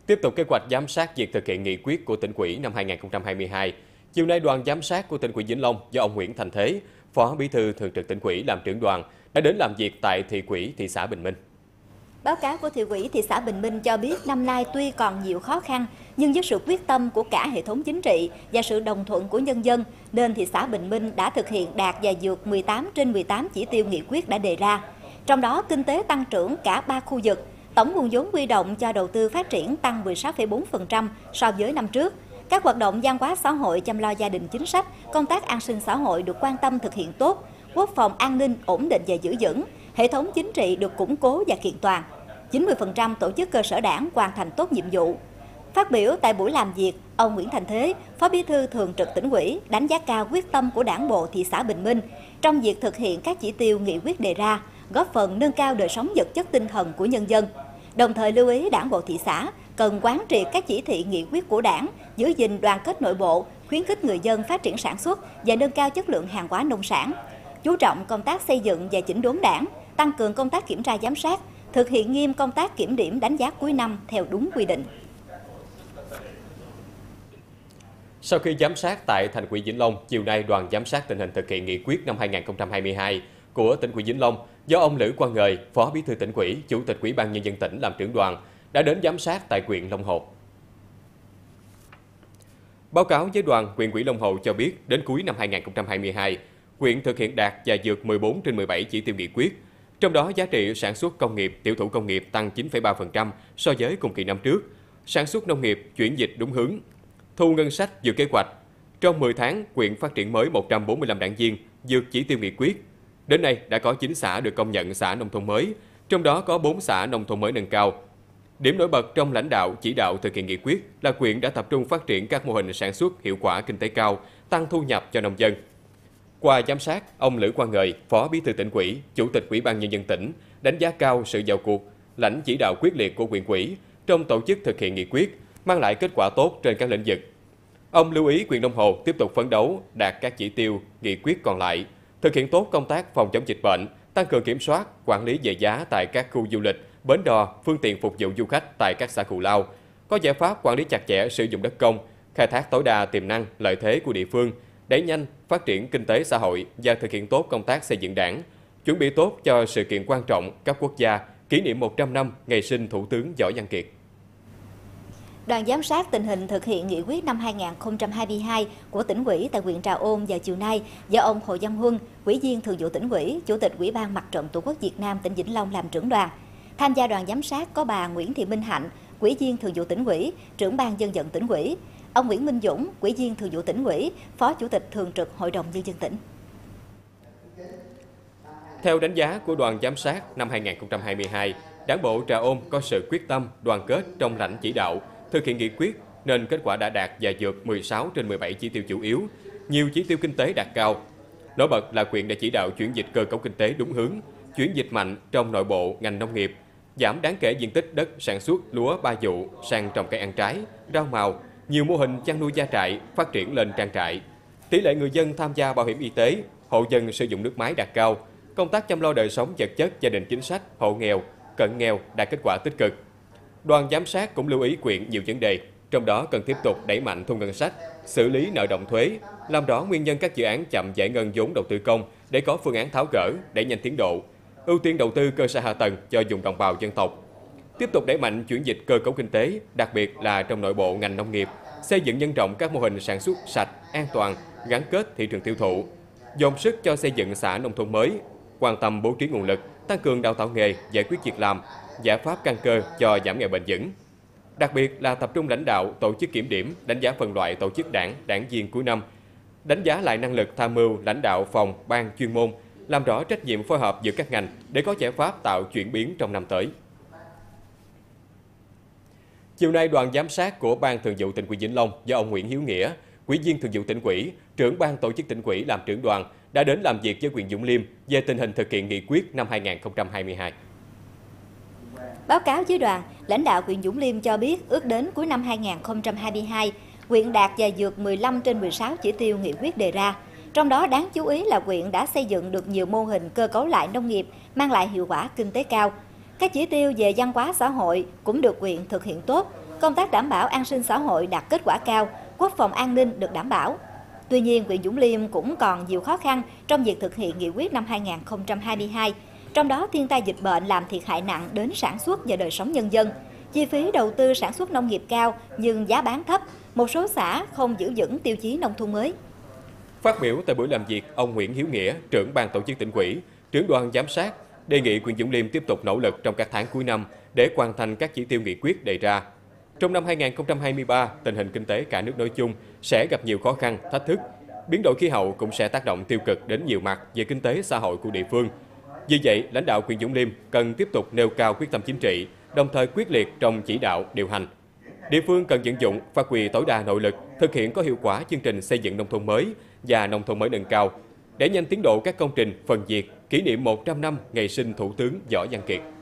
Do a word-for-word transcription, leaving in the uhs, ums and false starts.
Tiếp tục kế hoạch giám sát việc thực hiện nghị quyết của tỉnh ủy năm hai nghìn không trăm hai mươi hai, chiều nay đoàn giám sát của tỉnh ủy Vĩnh Long do ông Nguyễn Thành Thế, Phó Bí thư Thường trực Tỉnh ủy làm trưởng đoàn đã đến làm việc tại thị ủy thị xã Bình Minh. Báo cáo của thị ủy thị xã Bình Minh cho biết năm nay tuy còn nhiều khó khăn, nhưng với sự quyết tâm của cả hệ thống chính trị và sự đồng thuận của nhân dân, nên thị xã Bình Minh đã thực hiện đạt và vượt mười tám trên mười tám chỉ tiêu nghị quyết đã đề ra. Trong đó, kinh tế tăng trưởng cả ba khu vực, tổng nguồn vốn huy động cho đầu tư phát triển tăng mười sáu phẩy bốn phần trăm so với năm trước. Các hoạt động văn hóa xã hội chăm lo gia đình chính sách, công tác an sinh xã hội được quan tâm thực hiện tốt, quốc phòng an ninh ổn định và giữ vững, hệ thống chính trị được củng cố và kiện toàn. chín mươi phần trăm tổ chức cơ sở đảng hoàn thành tốt nhiệm vụ. Phát biểu tại buổi làm việc, ông Nguyễn Thành Thế, Phó Bí thư Thường trực Tỉnh ủy, đánh giá cao quyết tâm của Đảng bộ thị xã Bình Minh trong việc thực hiện các chỉ tiêu nghị quyết đề ra, góp phần nâng cao đời sống vật chất tinh thần của nhân dân. Đồng thời lưu ý Đảng bộ thị xã cần quán triệt các chỉ thị nghị quyết của Đảng, giữ gìn đoàn kết nội bộ, khuyến khích người dân phát triển sản xuất và nâng cao chất lượng hàng hóa nông sản, chú trọng công tác xây dựng và chỉnh đốn Đảng, tăng cường công tác kiểm tra giám sát, thực hiện nghiêm công tác kiểm điểm đánh giá cuối năm theo đúng quy định. Sau khi giám sát tại thành ủy Vĩnh Long, chiều nay đoàn giám sát tình hình thực hiện nghị quyết năm hai nghìn không trăm hai mươi hai của tỉnh ủy Vĩnh Long do ông Lữ Quang Ngời, Phó Bí thư Tỉnh ủy, Chủ tịch Ủy ban Nhân dân tỉnh làm trưởng đoàn đã đến giám sát tại huyện Long Hồ. Báo cáo với đoàn, huyện ủy Long Hồ cho biết đến cuối năm hai nghìn không trăm hai mươi hai, huyện thực hiện đạt và vượt mười bốn trên mười bảy chỉ tiêu nghị quyết. Trong đó, giá trị sản xuất công nghiệp, tiểu thủ công nghiệp tăng chín phẩy ba phần trăm so với cùng kỳ năm trước. Sản xuất nông nghiệp chuyển dịch đúng hướng. Thu ngân sách vượt kế hoạch. Trong mười tháng, huyện phát triển mới một trăm bốn mươi lăm đảng viên, vượt chỉ tiêu nghị quyết. Đến nay, đã có chín xã được công nhận xã nông thôn mới, trong đó có bốn xã nông thôn mới nâng cao. Điểm nổi bật trong lãnh đạo chỉ đạo thực hiện nghị quyết là huyện đã tập trung phát triển các mô hình sản xuất hiệu quả kinh tế cao, tăng thu nhập cho nông dân. Qua giám sát, ông Lữ Quang Ngời, Phó Bí thư Tỉnh ủy, Chủ tịch Ủy ban Nhân dân tỉnh đánh giá cao sự vào cuộc, lãnh chỉ đạo quyết liệt của huyện ủy trong tổ chức thực hiện nghị quyết, mang lại kết quả tốt trên các lĩnh vực. Ông lưu ý huyện Long Hồ tiếp tục phấn đấu đạt các chỉ tiêu nghị quyết còn lại, thực hiện tốt công tác phòng chống dịch bệnh, tăng cường kiểm soát, quản lý về giá tại các khu du lịch, bến đò, phương tiện phục vụ du khách tại các xã Cù Lao, có giải pháp quản lý chặt chẽ sử dụng đất công, khai thác tối đa tiềm năng, lợi thế của địa phương, đẩy nhanh phát triển kinh tế xã hội và thực hiện tốt công tác xây dựng đảng, chuẩn bị tốt cho sự kiện quan trọng cấp quốc gia kỷ niệm một trăm năm ngày sinh Thủ tướng Võ Văn Kiệt. Đoàn giám sát tình hình thực hiện nghị quyết năm hai nghìn không trăm hai mươi hai của tỉnh ủy tại huyện Trà Ôn vào chiều nay do ông Hồ Văn Huân, Ủy viên Thường vụ Tỉnh ủy, Chủ tịch Ủy ban Mặt trận Tổ quốc Việt Nam tỉnh Vĩnh Long làm trưởng đoàn. Tham gia đoàn giám sát có bà Nguyễn Thị Minh Hạnh, Ủy viên Thường vụ Tỉnh ủy, Trưởng ban Dân vận Tỉnh ủy, ông Nguyễn Minh Dũng, Ủy viên Thường vụ Tỉnh ủy, Phó Chủ tịch Thường trực Hội đồng Nhân dân tỉnh. Theo đánh giá của đoàn giám sát năm hai nghìn không trăm hai mươi hai, Đảng bộ Trà Ôn có sự quyết tâm, đoàn kết trong lãnh chỉ đạo, thực hiện nghị quyết nên kết quả đã đạt và vượt mười sáu trên mười bảy chỉ tiêu chủ yếu, nhiều chỉ tiêu kinh tế đạt cao. Nổi bật là huyện đã chỉ đạo chuyển dịch cơ cấu kinh tế đúng hướng, chuyển dịch mạnh trong nội bộ ngành nông nghiệp, giảm đáng kể diện tích đất sản xuất lúa ba vụ sang trồng cây ăn trái, rau màu, nhiều mô hình chăn nuôi gia trại phát triển lên trang trại. Tỷ lệ người dân tham gia bảo hiểm y tế, hộ dân sử dụng nước máy đạt cao, công tác chăm lo đời sống vật chất gia đình chính sách, hộ nghèo, cận nghèo đạt kết quả tích cực. Đoàn giám sát cũng lưu ý huyện nhiều vấn đề, trong đó cần tiếp tục đẩy mạnh thu ngân sách, xử lý nợ động thuế, làm rõ nguyên nhân các dự án chậm giải ngân vốn đầu tư công để có phương án tháo gỡ, đẩy nhanh tiến độ, ưu tiên đầu tư cơ sở hạ tầng cho vùng đồng bào dân tộc. Tiếp tục đẩy mạnh chuyển dịch cơ cấu kinh tế, đặc biệt là trong nội bộ ngành nông nghiệp, xây dựng nhân rộng các mô hình sản xuất sạch, an toàn, gắn kết thị trường tiêu thụ, dồn sức cho xây dựng xã nông thôn mới, quan tâm bố trí nguồn lực, tăng cường đào tạo nghề, giải quyết việc làm, giải pháp căn cơ cho giảm nghèo bền vững. Đặc biệt là tập trung lãnh đạo, tổ chức kiểm điểm, đánh giá phân loại tổ chức đảng, đảng viên cuối năm, đánh giá lại năng lực tham mưu lãnh đạo phòng, ban chuyên môn, làm rõ trách nhiệm phối hợp giữa các ngành để có giải pháp tạo chuyển biến trong năm tới. Chiều nay, đoàn giám sát của Ban Thường vụ Tỉnh ủy Vĩnh Long do ông Nguyễn Hiếu Nghĩa, Ủy viên Thường vụ Tỉnh ủy, Trưởng ban tổ chức Tỉnh ủy làm trưởng đoàn đã đến làm việc với huyện Vũng Liêm về tình hình thực hiện nghị quyết năm hai nghìn không trăm hai mươi hai. Báo cáo với đoàn, lãnh đạo huyện Vũng Liêm cho biết ước đến cuối năm hai nghìn không trăm hai mươi hai, huyện đạt và vượt mười lăm trên mười sáu chỉ tiêu nghị quyết đề ra. Trong đó đáng chú ý là huyện đã xây dựng được nhiều mô hình cơ cấu lại nông nghiệp, mang lại hiệu quả kinh tế cao. Các chỉ tiêu về văn hóa xã hội cũng được huyện thực hiện tốt, Công tác đảm bảo an sinh xã hội đạt kết quả cao, quốc phòng an ninh được đảm bảo. Tuy nhiên, huyện Vũng Liêm cũng còn nhiều khó khăn trong việc thực hiện nghị quyết năm hai nghìn không trăm hai mươi hai. Trong đó, thiên tai dịch bệnh làm thiệt hại nặng đến sản xuất và đời sống nhân dân. Chi phí đầu tư sản xuất nông nghiệp cao nhưng giá bán thấp, một số xã không giữ vững tiêu chí nông thôn mới. Phát biểu tại buổi làm việc, ông Nguyễn Hiếu Nghĩa, trưởng ban tổ chức tỉnh ủy, trưởng đoàn giám sát, đề nghị huyện Vũng Liêm tiếp tục nỗ lực trong các tháng cuối năm để hoàn thành các chỉ tiêu nghị quyết đề ra. Trong năm hai nghìn không trăm hai mươi ba, tình hình kinh tế cả nước nói chung sẽ gặp nhiều khó khăn, thách thức. Biến đổi khí hậu cũng sẽ tác động tiêu cực đến nhiều mặt về kinh tế xã hội của địa phương. Vì vậy, lãnh đạo huyện Vũng Liêm cần tiếp tục nêu cao quyết tâm chính trị, đồng thời quyết liệt trong chỉ đạo, điều hành. Địa phương cần vận dụng, phát huy tối đa nội lực, thực hiện có hiệu quả chương trình xây dựng nông thôn mới và nông thôn mới nâng cao, đẩy nhanh tiến độ các công trình phần việc kỷ niệm một trăm năm ngày sinh Thủ tướng Võ Văn Kiệt.